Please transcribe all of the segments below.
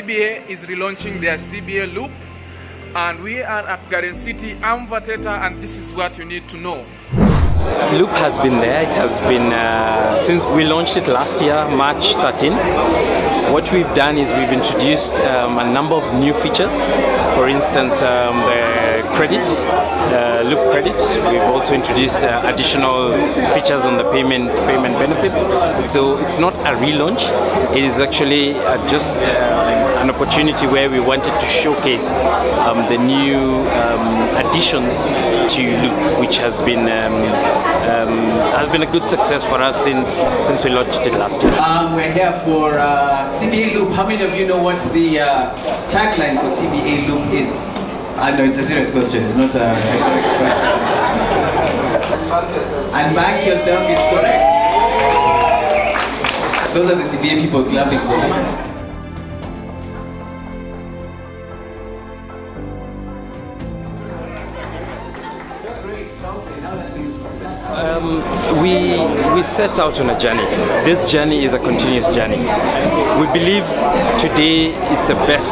CBA is relaunching their CBA Loop, and we are at Garden City Amphitheater, and this is what you need to know. Loop has been there. It has been since we launched it last year, March 13. What we've done is we've introduced a number of new features. For instance, the credit, Loop credit. We've also introduced additional features on the payment benefits. So it's not a relaunch. It is actually just an opportunity where we wanted to showcase the new additions to Loop, which has been a good success for us since we launched it last year. We're here for CBA Loop. How many of you know what the tagline for CBA Loop is? No, it's a serious question. It's not a rhetorical question. And bank yourself is correct. Those are the CBA people clapping. We set out on a journey. This journey is a continuous journey. We believe today it's the best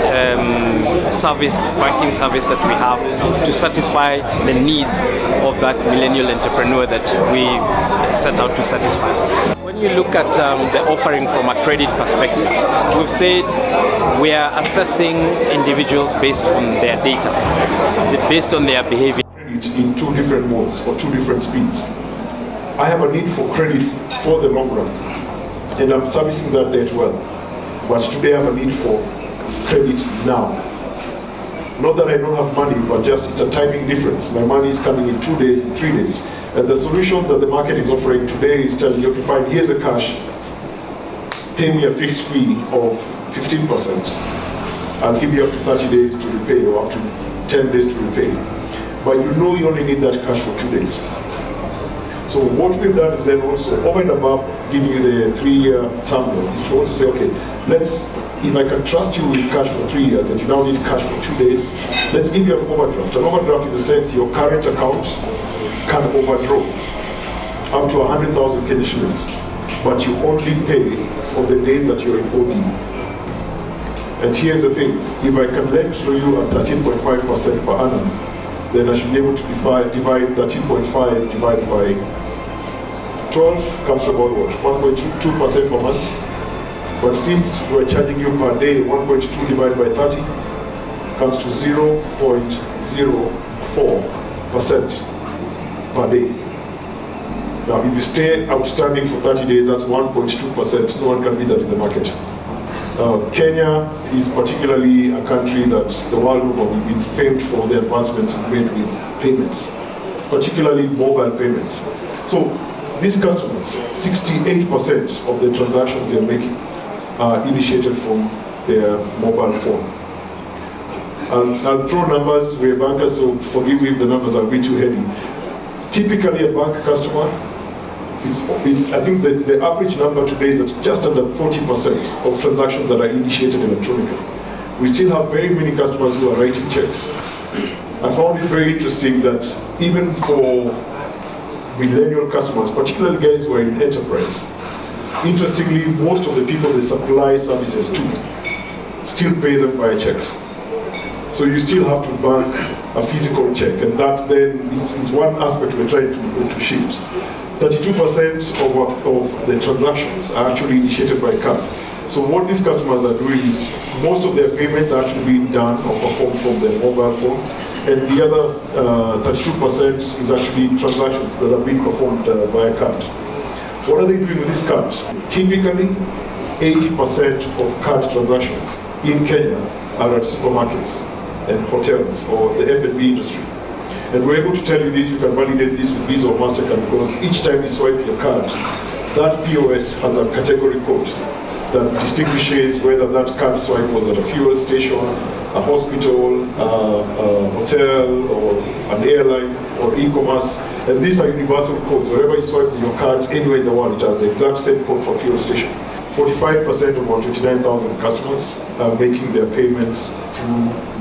banking service that we have to satisfy the needs of that millennial entrepreneur that we set out to satisfy. When you look at the offering from a credit perspective, we've said we are assessing individuals based on their data, based on their behavior. In two different modes or two different speeds. I have a need for credit for the long run, and I'm servicing that debt well. But today I have a need for credit now. Not that I don't have money, but just it's a timing difference. My money is coming in 2 days, in 3 days. And the solutions that the market is offering today is telling you, okay, fine, here's the cash, pay me a fixed fee of 15%. I'll give you up to 30 days to repay, or up to 10 days to repay. But you know you only need that cash for 2 days. So what we've done is then also, over and above giving you the 3-year term loan, is to also say, okay, if I can trust you with cash for 3 years and you now need cash for 2 days, let's give you an overdraft. An overdraft in the sense your current account can overdraw up to 100,000 Kenya shillings, but you only pay for the days that you're in OD. And here's the thing, if I can lend to you at 13.5% per annum, then I should be able to divide 13.5 divided by 12 comes to about what? 1.2% per month. But since we're charging you per day, 1.2 divided by 30 comes to 0.04% per day. Now, if you stay outstanding for 30 days, that's 1.2%. No one can beat that in the market. Kenya is particularly a country that the world over we've been famed for the advancements we've made with payments, particularly mobile payments. So these customers, 68% of the transactions they're making are initiated from their mobile phone. I'll throw numbers, we're bankers, so forgive me if the numbers are a bit too heady. Typically a bank customer, I think the average number today is at just under 40% of transactions that are initiated electronically. We still have very many customers who are writing checks. I found it very interesting that even for millennial customers, particularly guys who are in enterprise, interestingly, most of the people they supply services to still pay them via checks. So you still have to bank a physical check, and that then is one aspect we're trying to shift. 32% of the transactions are actually initiated by card. So what these customers are doing is most of their payments are actually being done or performed from their mobile phone, and the other 32% is actually transactions that are being performed via card. What are they doing with these cards? Typically, 80% of card transactions in Kenya are at supermarkets and hotels or the F&B industry. And we're able to tell you this, we can validate this with Visa or MasterCard, because each time you swipe your card, that POS has a category code that distinguishes whether that card swipe was at a fuel station, a hospital, a hotel, or an airline, or e-commerce. And these are universal codes. Wherever you swipe your card anywhere in the world, it has the exact same code for fuel station. 45% of our 29,000 customers are making their payments through